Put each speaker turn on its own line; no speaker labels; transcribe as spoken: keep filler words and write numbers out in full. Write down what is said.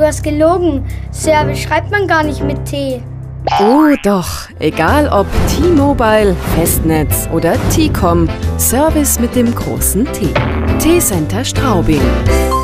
hast gelogen. Service schreibt man gar nicht mit T.
Oh doch, egal ob T-Mobile, Festnetz oder T-Com, Service mit dem großen T. T-Center Straubing.